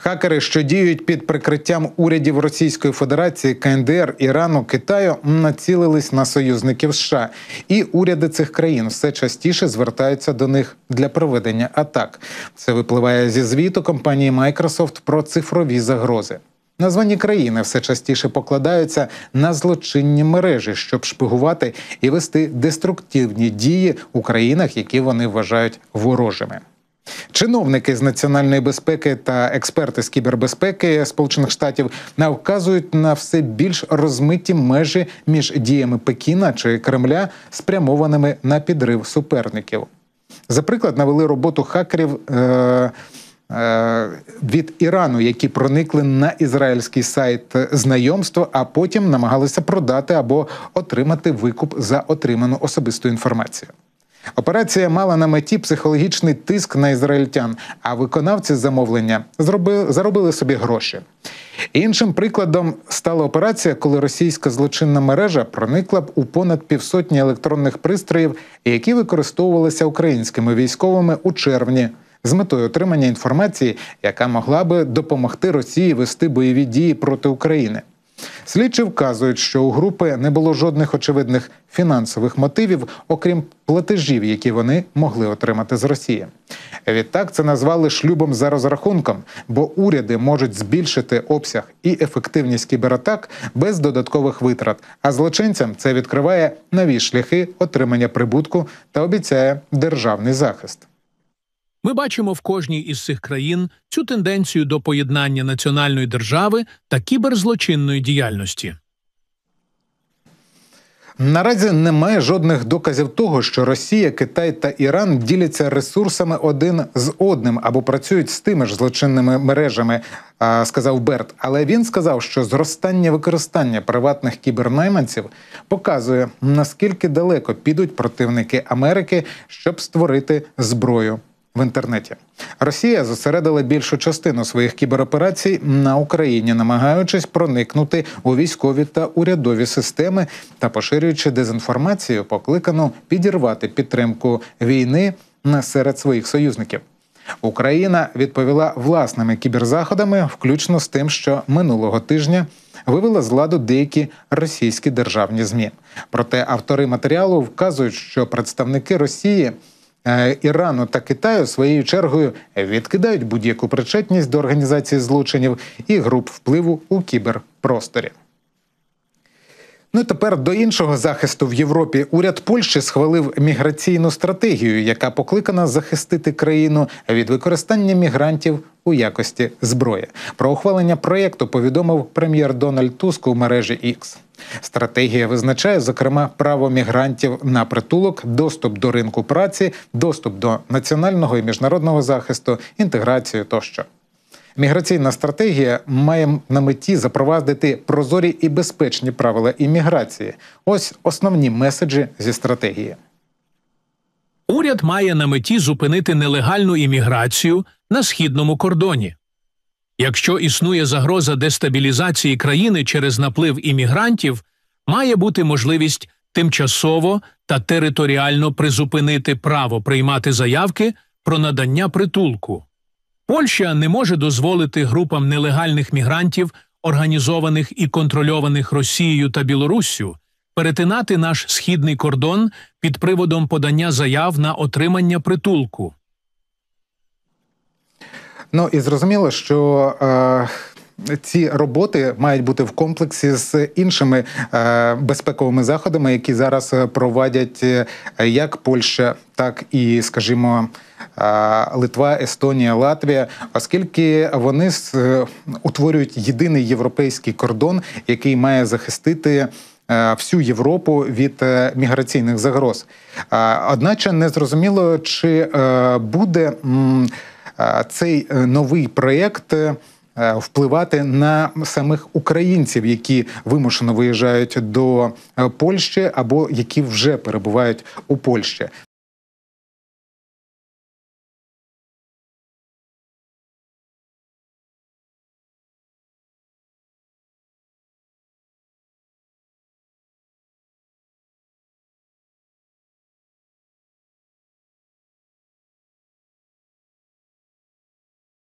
Хакери, що діють під прикриттям урядів Російської Федерації, КНДР, Ірану, Китаю, націлились на союзників США. І уряди цих країн все частіше звертаються до них для проведення атак. Це випливає зі звіту компанії Microsoft про цифрові загрози. Названі країни все частіше покладаються на злочинні мережі, щоб шпигувати і вести деструктивні дії у країнах, які вони вважають ворожими. Чиновники з національної безпеки та експерти з кібербезпеки Сполучених Штатів вказують на все більш розмиті межі між діями Пекіна чи Кремля, спрямованими на підрив суперників. За приклад навели роботу хакерів від Ірану, які проникли на ізраїльський сайт знайомства, а потім намагалися продати або отримати викуп за отриману особисту інформацію. Операція мала на меті психологічний тиск на ізраїльтян, а виконавці замовлення заробили собі гроші. Іншим прикладом стала операція, коли російська злочинна мережа проникла у понад півсотні електронних пристроїв, які використовувалися українськими військовими у червні, з метою отримання інформації, яка могла би допомогти Росії вести бойові дії проти України. Слідчі вказують, що у групи не було жодних очевидних фінансових мотивів, окрім платежів, які вони могли отримати з Росії. Відтак це назвали шлюбом за розрахунком, бо уряди можуть збільшити обсяг і ефективність кібератак без додаткових витрат, а злочинцям це відкриває нові шляхи отримання прибутку та обіцяє державний захист. Ми бачимо в кожній із цих країн цю тенденцію до поєднання національної держави та кіберзлочинної діяльності. Наразі немає жодних доказів того, що Росія, Китай та Іран діляться ресурсами один з одним або працюють з тими ж злочинними мережами, сказав Берт. Але він сказав, що зростання використання приватних кібернайманців показує, наскільки далеко підуть противники Америки, щоб створити зброю в інтернеті. Росія зосередила більшу частину своїх кібероперацій на Україні, намагаючись проникнути у військові та урядові системи та поширюючи дезінформацію, покликану підірвати підтримку війни серед своїх союзників. Україна відповіла власними кіберзаходами, включно з тим, що минулого тижня вивела з ладу деякі російські державні ЗМІ. Проте автори матеріалу вказують, що представники Росії, Ірану та Китаю своєю чергою відкидають будь-яку причетність до організації злочинів і груп впливу у кіберпросторі. Ну і тепер до іншого захисту в Європі. Уряд Польщі схвалив міграційну стратегію, яка покликана захистити країну від використання мігрантів у якості зброї. Про ухвалення проєкту повідомив прем'єр Дональд Туск у мережі X. Стратегія визначає, зокрема, право мігрантів на притулок, доступ до ринку праці, доступ до національного і міжнародного захисту, інтеграцію тощо. Міграційна стратегія має на меті запровадити прозорі і безпечні правила імміграції. Ось основні меседжі зі стратегії. Уряд має на меті зупинити нелегальну імміграцію на східному кордоні. Якщо існує загроза дестабілізації країни через наплив іммігрантів, має бути можливість тимчасово та територіально призупинити право приймати заявки про надання притулку. Польща не може дозволити групам нелегальних мігрантів, організованих і контрольованих Росією та Білоруссю, перетинати наш східний кордон під приводом подання заяв на отримання притулку. Ну і зрозуміло, що ці роботи мають бути в комплексі з іншими безпековими заходами, які зараз проводять як Польща, так і, скажімо, Литва, Естонія, Латвія, оскільки вони утворюють єдиний європейський кордон, який має захистити всю Європу від міграційних загроз. Одначе не зрозуміло, чи буде цей новий проєкт впливати на самих українців, які вимушено виїжджають до Польщі або які вже перебувають у Польщі.